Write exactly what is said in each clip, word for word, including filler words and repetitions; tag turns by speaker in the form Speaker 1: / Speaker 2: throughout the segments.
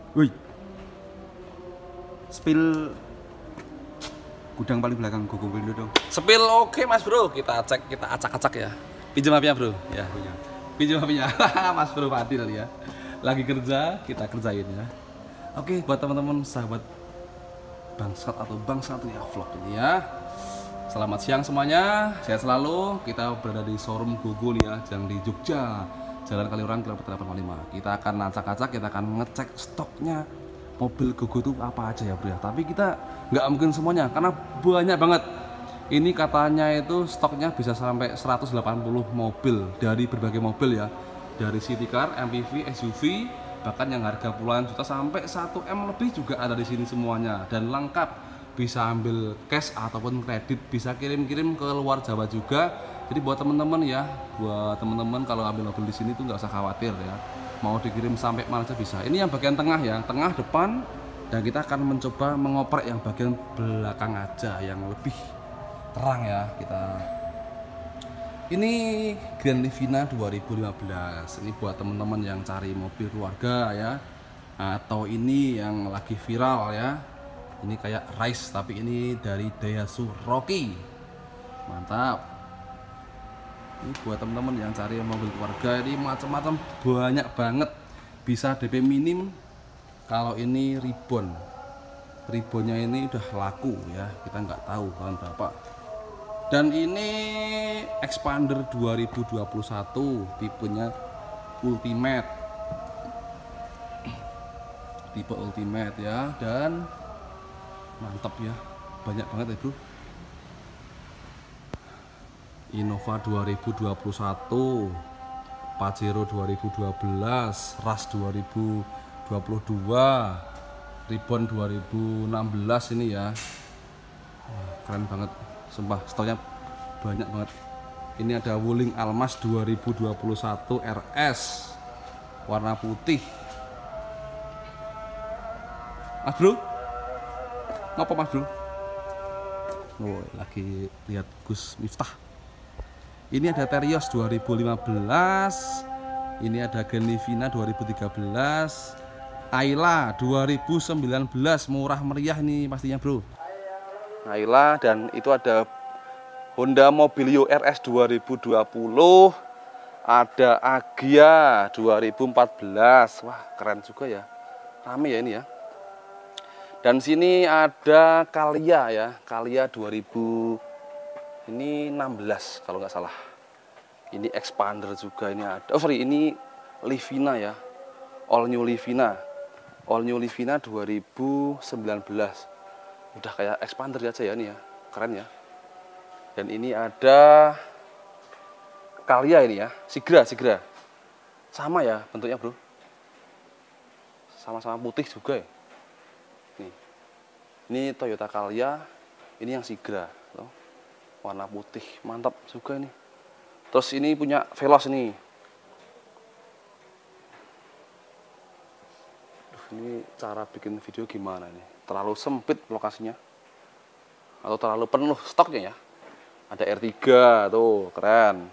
Speaker 1: Wih, spill gudang paling belakang gue kumpulin dulu dong.
Speaker 2: Sepil oke mas bro, kita cek, kita acak-acak ya. Pinjam H P-nya bro, ya.
Speaker 1: Punya.
Speaker 2: Pinjam H P-nya, mas bro Fadil ya. Lagi kerja, kita kerjain ya. Oke, buat teman-teman sahabat bangsat atau bangsat ya vlog ini ya. Selamat siang semuanya, sehat selalu. Kita berada di showroom Gogo nih ya, yang di Jogja, Jalan Kaliurang kilometer delapan puluh lima. Kita akan acak-acak, kita akan ngecek stoknya mobil Gogo itu apa aja ya bro ya. Tapi kita nggak mungkin semuanya karena banyak banget. Ini katanya itu stoknya bisa sampai seratus delapan puluh mobil dari berbagai mobil ya, dari city car, M P V, S U V, bahkan yang harga puluhan juta sampai satu M lebih juga ada di sini semuanya, dan lengkap. Bisa ambil cash ataupun kredit, bisa kirim-kirim ke luar Jawa juga. Jadi buat teman-teman ya, buat teman-teman kalau ambil mobil di sini tuh nggak usah khawatir ya, mau dikirim sampai mana aja bisa. Ini yang bagian tengah ya, tengah depan, dan kita akan mencoba mengoprek yang bagian belakang aja yang lebih terang ya. Kita ini Grand Livina dua ribu lima belas. Ini buat teman-teman yang cari mobil keluarga ya, atau ini yang lagi viral ya. Ini kayak Rise tapi ini dari Daihatsu Rocky. Mantap. Ini buat teman-teman yang cari mobil keluarga, ini macam-macam banyak banget. Bisa D P minim. Kalau ini ribbon, ribbonnya ini udah laku ya, kita nggak tahu tahun berapa. Dan ini Expander dua ribu dua puluh satu, tipenya Ultimate, tipe Ultimate ya, dan mantap ya, banyak banget ya bro. Innova dua ribu dua puluh satu, Pajero dua ribu dua belas, Rush dua ribu dua puluh dua, Ribbon dua ribu enam belas ini ya. Wah, keren banget sumpah, stoknya banyak banget. Ini ada Wuling Almas dua ribu dua puluh satu R S warna putih. Mas bro, ngapa mas bro? Oh, lagi lihat Gus Miftah. Ini ada Terios dua ribu lima belas. Ini ada Grand Livina dua ribu tiga belas. Ayla dua ribu sembilan belas, murah meriah ini pastinya bro. Ayla, dan itu ada Honda Mobilio R S dua ribu dua puluh. Ada Agya dua ribu empat belas. Wah, keren juga ya. Rame ya ini ya. Dan sini ada Kalia ya, Kalia dua ribu ini enam belas kalau nggak salah. Ini Expander juga ini ada. Oh sorry, ini Livina ya, All New Livina, All New Livina dua ribu sembilan belas. Udah kayak Expander aja ya ini ya, keren ya. Dan ini ada Kalia ini ya, Sigra, Sigra, sama ya bentuknya bro, sama-sama putih juga ya. Ini Toyota Calya, ini yang Sigra, loh. Warna putih, mantap juga ini. Terus ini punya Veloz ini. Duh, ini cara bikin video gimana nih? Terlalu sempit lokasinya, atau terlalu penuh stoknya ya? Ada R tiga tuh, keren.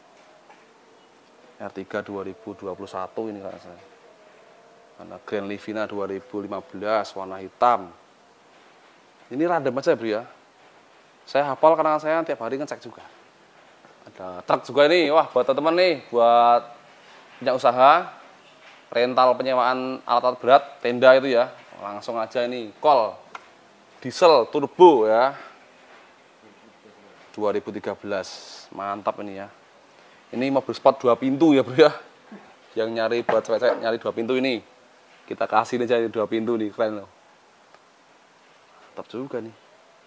Speaker 2: R tiga dua ribu dua puluh satu ini kan saya. Ada Grand Livina dua ribu lima belas warna hitam. Ini random aja bro ya. Saya hafal karena saya tiap hari ngecek juga. Ada truk juga ini. Wah, buat teman-teman nih, buat punya usaha rental penyewaan alat-alat berat, tenda itu ya. Langsung aja ini call diesel turbo ya. dua ribu tiga belas. Mantap ini ya. Ini mobil sport dua pintu ya bro ya. Yang nyari buat cewek-cewek nyari dua pintu ini. Kita kasih aja dua pintu nih, keren loh. Mantap juga nih.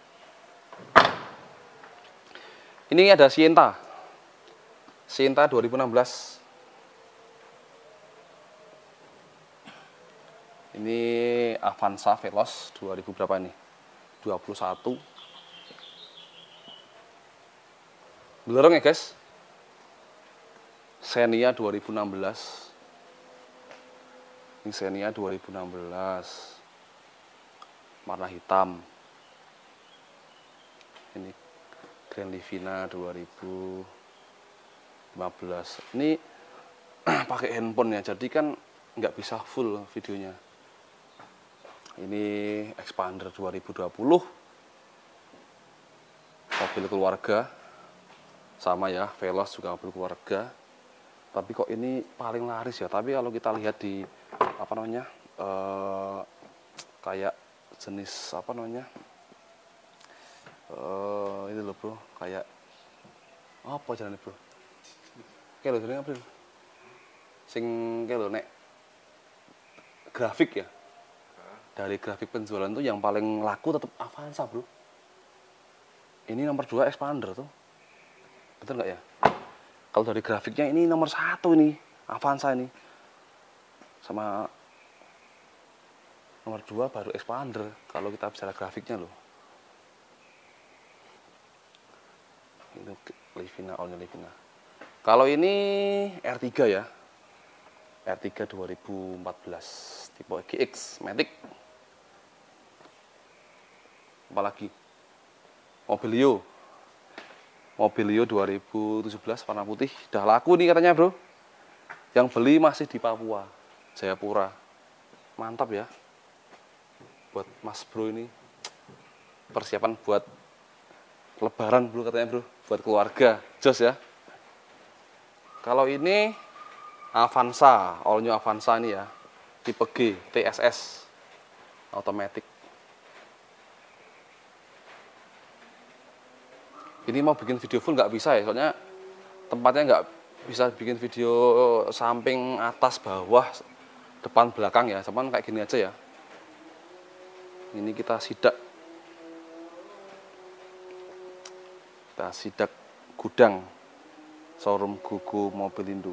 Speaker 2: Ini ada Sienta. Sienta dua ribu enam belas. Ini Avanza Veloz dua ribu berapa nih? dua puluh satu. Belereng ya guys. Xenia dua ribu enam belas. Ini Xenia dua ribu enam belas. Warna hitam. Ini Grand Livina dua ribu lima belas. Ini pakai handphone ya, jadi kan nggak bisa full videonya. Ini Expander dua ribu dua puluh. Mobil keluarga. Sama ya, Veloz juga mobil keluarga. Tapi kok ini paling laris ya. Tapi kalau kita lihat di apa namanya? Eh, kayak jenis apa namanya? Eh, ini loh, Bro. Kayak apa jalannya, Bro? Kayak lo jalannya apa, Bro? Sing kayak lo nek grafik ya. Dari grafik penjualan tuh yang paling laku tetap Avanza, Bro. Ini nomor dua Expander tuh. Betul nggak ya? Kalau dari grafiknya ini nomor satu ini Avanza ini. Sama nomor dua baru Expander. Kalau kita bicara grafiknya loh. Ini Livina, all Livina. Kalau ini R tiga ya. R tiga dua ribu empat belas tipe G X Matic. Apalagi Mobilio. Mobilio dua ribu tujuh belas warna putih. Udah laku nih katanya, Bro. Yang beli masih di Papua, Jayapura. Mantap ya. Buat Mas Bro ini persiapan buat lebaran, Bro, katanya, Bro. Buat keluarga. Jos ya. Kalau ini Avanza, all new Avanza ini ya. Tipe G, T S S. Automatic. Ini mau bikin video full nggak bisa ya, soalnya tempatnya nggak bisa bikin video samping, atas, bawah, depan, belakang ya. Cuman kayak gini aja ya. Ini kita sidak. Kita sidak gudang showroom Gogo Mobilindo.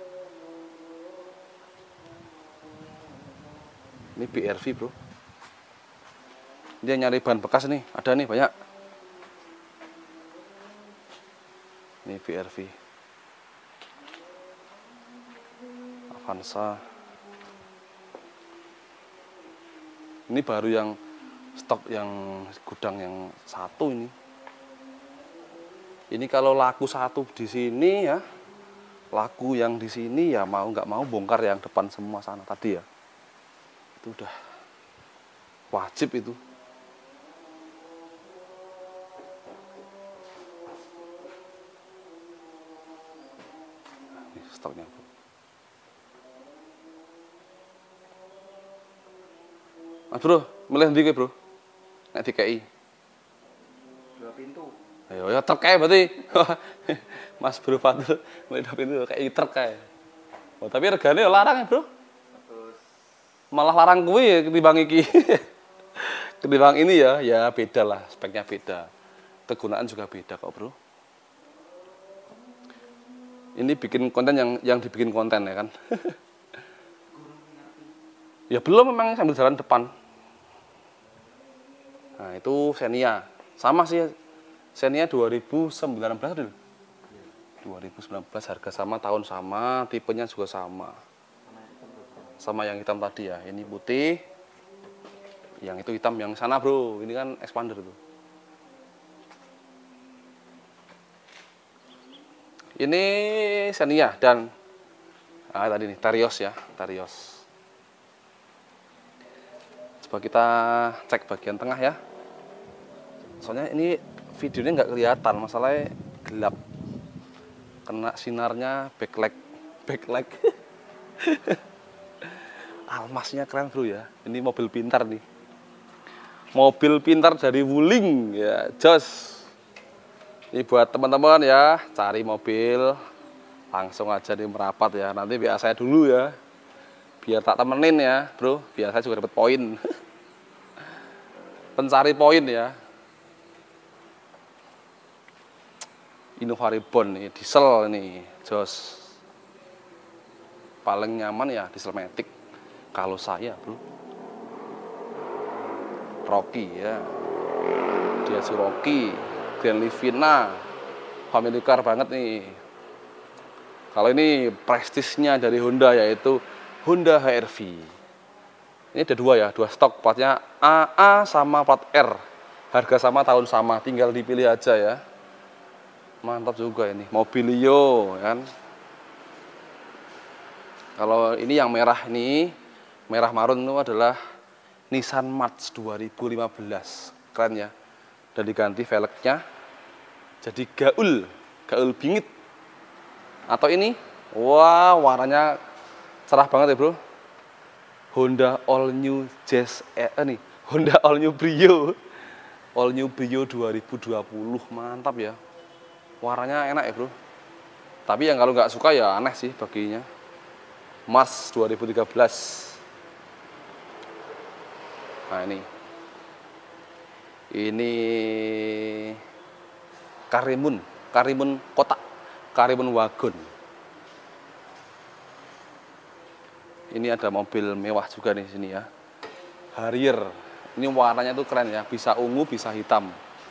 Speaker 2: Ini B R V, Bro. Dia nyari bahan bekas nih, ada nih banyak. Ini B R V Avanza. Ini baru yang stok yang gudang yang satu ini. Ini kalau laku satu di sini ya, laku yang di sini ya mau nggak mau bongkar yang depan semua sana tadi ya. Itu udah wajib itu. Stoknya, Bro. Mas Bro, milih ndi kowe, Bro? Nek dikei.
Speaker 1: Dua pintu.
Speaker 2: Ayo ya truk kae berarti. Mas Bro Fadil milih dua pintu kayak truk kae. Oh, tapi regane ya larang ya, Bro.
Speaker 1: Terus
Speaker 2: Malah larang kuwi ya ketimbang iki. Ketimbang ini ya, ya beda lah, speknya beda. Kegunaan juga beda kok, Bro. Ini bikin konten yang yang dibikin konten ya kan. Ya belum, memang sambil jalan depan. Nah itu Xenia. Sama sih Xenia dua ribu sembilan belas dulu. dua ribu sembilan belas harga sama, tahun sama, tipenya juga sama. Sama yang hitam tadi ya. Ini putih. Yang itu hitam yang sana, Bro. Ini kan Expander tuh. Ini Xenia dan ah, tadi nih Terios ya, Terios. Coba kita cek bagian tengah ya. Soalnya ini videonya nggak kelihatan, masalahnya gelap. Kena sinarnya backlight, backlight. Almasnya keren, Bro ya. Ini mobil pintar nih. Mobil pintar dari Wuling ya, jos. Ini buat teman-teman ya, cari mobil langsung aja di Merapat ya. Nanti biar saya dulu ya, biar tak temenin ya, Bro. Biar saya juga dapat poin. Pencari poin ya. Innova Reborn nih, diesel ini, jos. Paling nyaman ya diesel Matic. Kalau saya, Bro. Rocky ya. Dia si Rocky. Grand Livina, family car banget nih. Kalau ini prestisnya dari Honda yaitu Honda H R V. Ini ada dua ya, dua stok, platnya A A sama plat R. Harga sama, tahun sama, tinggal dipilih aja ya. Mantap juga ini, Mobilio kan. Kalau ini yang merah ini, merah marun itu adalah Nissan March dua ribu lima belas. Keren ya. Dan diganti velgnya jadi gaul, gaul bingit. Atau ini, wah warnanya cerah banget ya bro. Honda All New Jazz, eh, nih Honda All New Brio, All New Brio dua ribu dua puluh, mantap ya. Warnanya enak ya bro. Tapi yang kalau nggak suka ya aneh sih baginya. Mars dua ribu tiga belas. Nah ini, ini Karimun, Karimun kotak, Karimun wagon. Ini ada mobil mewah juga nih sini ya, Harrier. Ini warnanya tuh keren ya, bisa ungu, bisa hitam.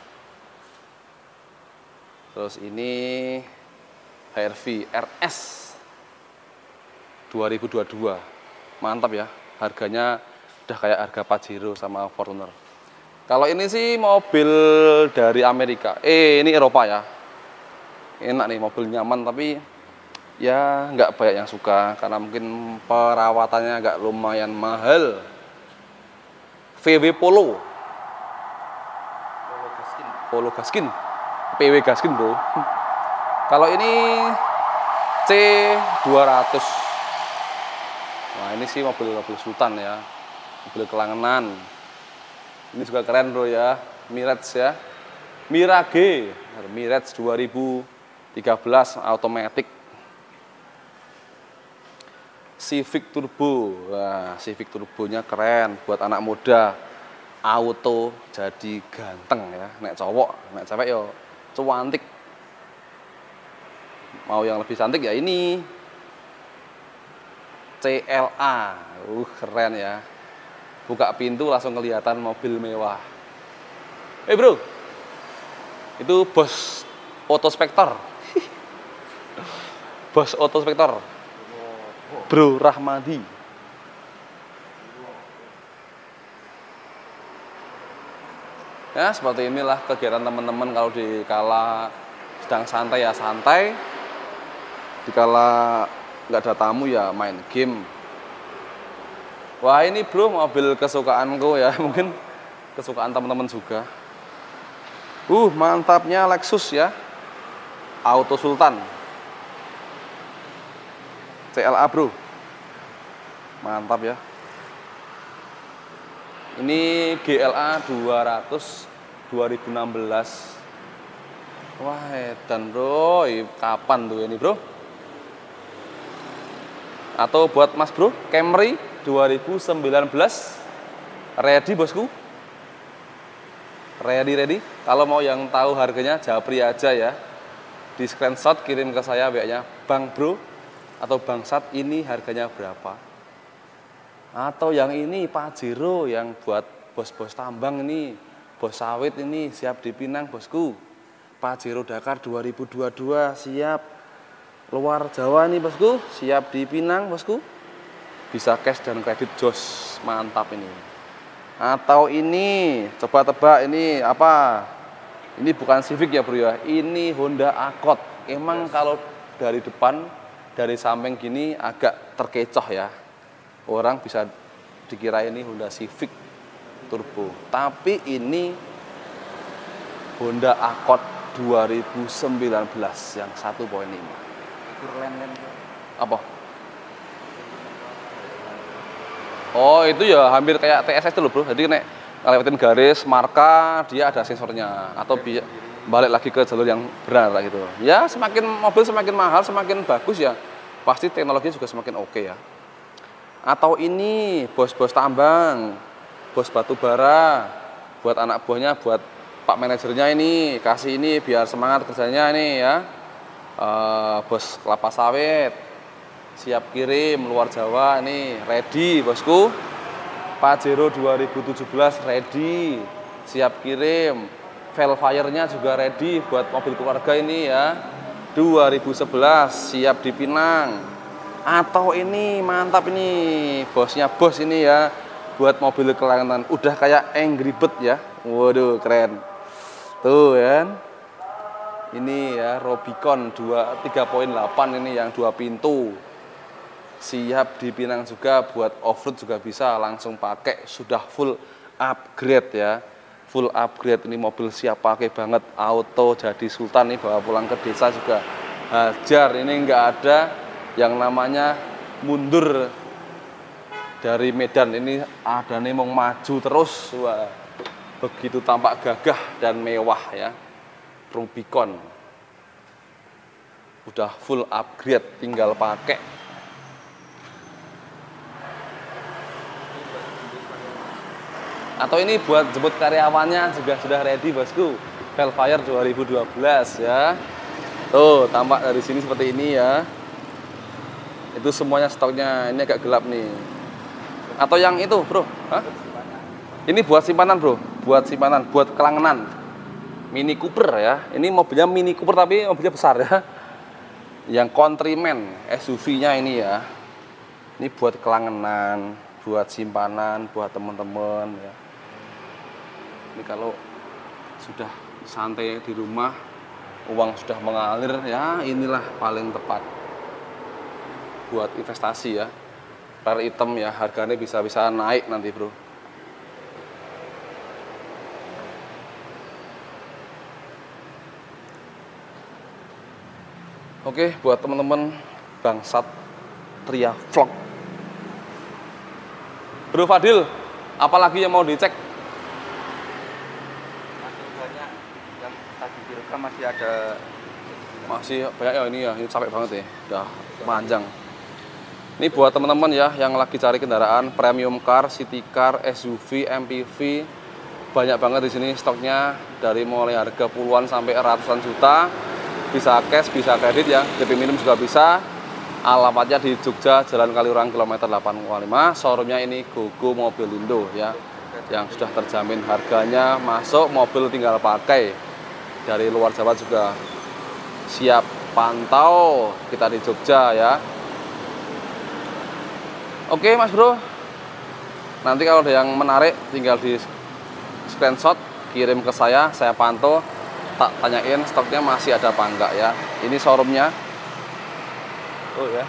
Speaker 2: Terus ini H R V R S dua ribu dua puluh dua, mantap ya. Harganya udah kayak harga Pajero sama Fortuner. Kalau ini sih mobil dari Amerika, eh ini Eropa ya. Enak nih, mobil nyaman tapi ya nggak banyak yang suka karena mungkin perawatannya agak lumayan mahal. V W Polo,
Speaker 1: Polo Gaskin.
Speaker 2: Polo Gaskin, P W Gaskin bro. Kalau ini C dua ratus. Nah ini sih mobil-mobil sultan ya, mobil kelangenan. Ini juga keren bro ya, Mirage ya, Mirage, Mirage dua ribu tiga belas automatic. Civic Turbo, wah Civic Turbonya keren buat anak muda. Auto jadi ganteng ya, nek cowok, nek cewek yo cuantik. Mau yang lebih cantik ya ini C L A, uh keren ya. Buka pintu langsung kelihatan mobil mewah. Eh bro, itu Bos Autospector, Bos Autospector. Bro Rahmadi. Ya seperti inilah kegiatan teman-teman kalau di kala sedang santai ya santai, di kala nggak ada tamu ya main game. Wah ini bro mobil kesukaanku ya, mungkin kesukaan teman-teman juga. Uh mantapnya Lexus ya, Auto Sultan C L A bro, mantap ya. Ini G L A dua ratus dua ribu enam belas. Wah edan bro, kapan tuh ini bro? Atau buat mas bro, Camry dua ribu sembilan belas, ready bosku, ready ready. Kalau mau yang tahu harganya japri aja ya, di screenshot kirim ke saya W A-nya Bang Bro atau Bangsat ini harganya berapa. Atau yang ini Pajero yang buat bos-bos tambang ini, bos sawit ini siap dipinang bosku. Pajero Dakar dua ribu dua puluh dua siap. Luar Jawa nih bosku, siap dipinang bosku. Bisa cash dan kredit jos, mantap ini. Atau ini, coba tebak ini apa? Ini bukan Civic ya bro ya, ini Honda Accord. Emang kalau dari depan, dari samping gini agak terkecoh ya. Orang bisa dikira ini Honda Civic Turbo. Tapi ini Honda Accord dua ribu sembilan belas yang satu koma lima. Apa? Oh itu ya hampir kayak T S S itu loh bro. Jadi nek ngelewatin garis marka dia ada sensornya atau bi balik lagi ke jalur yang benar gitu. Ya semakin mobil semakin mahal semakin bagus ya. Pasti teknologinya juga semakin oke ya. Atau ini bos-bos tambang, bos batu bara, buat anak buahnya, buat pak manajernya ini kasih ini biar semangat kerjanya ini ya. Uh, bos kelapa sawit siap kirim luar Jawa nih ready bosku. Pajero dua ribu tujuh belas ready siap kirim. Velfire-nya juga ready buat mobil keluarga ini ya. dua ribu sebelas siap dipinang. Atau ini mantap ini bosnya bos ini ya buat mobil kelangenan udah kayak Angry Bird ya. Waduh keren tuh kan. Ini ya Rubicon tiga koma delapan ini yang dua pintu. siap dipinang juga, buat off-road juga bisa, langsung pakai, sudah full upgrade ya. Full upgrade, ini mobil siap pakai banget, auto jadi sultan nih, bawa pulang ke desa juga hajar. Ini nggak ada yang namanya mundur dari medan, ini ada nih mau maju terus. Wah, begitu tampak gagah dan mewah ya. Rubicon udah full upgrade, tinggal pakai. Atau ini buat jemput karyawannya juga sudah ready bosku. Velfire dua ribu dua belas ya. Tuh tampak dari sini seperti ini ya. Itu semuanya stoknya. Ini agak gelap nih. Atau yang itu bro? Hah? Ini buat simpanan bro, buat simpanan, buat kelangenan. Mini Cooper ya. Ini mobilnya Mini Cooper tapi mobilnya besar ya. Yang Countryman S U V-nya ini ya. Ini buat kelangenan, buat simpanan, buat teman-teman ya. Ini kalau sudah santai di rumah, uang sudah mengalir ya, inilah paling tepat buat investasi ya. Rare item ya, harganya bisa-bisa naik nanti bro. Oke, buat teman-teman Bangsat Tria Vlog, Bro Fadil, apalagi yang mau dicek?
Speaker 3: Masih banyak yang tadi direkam, masih ada,
Speaker 2: masih banyak ya. Ini ya, ini capek banget ya, udah panjang. Ini buat teman-teman ya yang lagi cari kendaraan premium car, city car, S U V, M P V, banyak banget di sini stoknya, dari mulai harga puluhan sampai ratusan juta. Bisa cash, bisa kredit ya, D P minimum juga bisa. Alamatnya di Jogja, Jalan Kaliurang kilometer delapan koma lima. Showroomnya ini Gogo Mobilindo ya, yang sudah terjamin harganya, masuk mobil tinggal pakai. Dari luar Jawa juga siap pantau kita di Jogja ya. Oke mas bro, nanti kalau ada yang menarik tinggal di screenshot, kirim ke saya, saya pantau, tak tanyain stoknya masih ada apa enggak ya. Ini showroomnya. Oh ya.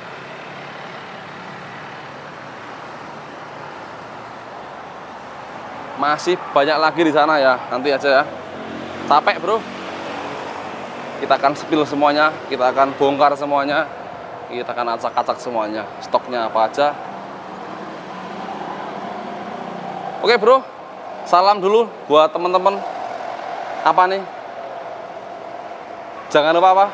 Speaker 2: Masih banyak lagi di sana ya. Nanti aja ya. Capek, bro. Kita akan spill semuanya, kita akan bongkar semuanya. Kita akan acak-acak semuanya. Stoknya apa aja. Oke, bro. Salam dulu buat teman-teman. Apa nih? Jangan lupa apa?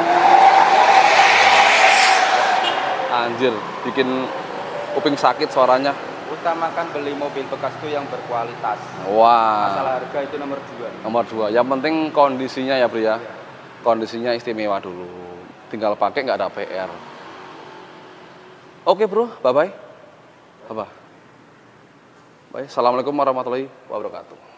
Speaker 2: Anjir, bikin kuping sakit suaranya.
Speaker 3: utamakan beli mobil bekas itu yang berkualitas.
Speaker 2: Wah.
Speaker 3: Masalah harga itu nomor dua.
Speaker 2: Nomor dua. Yang penting kondisinya ya bro ya. Kondisinya istimewa dulu. Tinggal pakai nggak ada P R. Oke bro, bye bye. Bye bye. Bye. Assalamualaikum warahmatullahi wabarakatuh.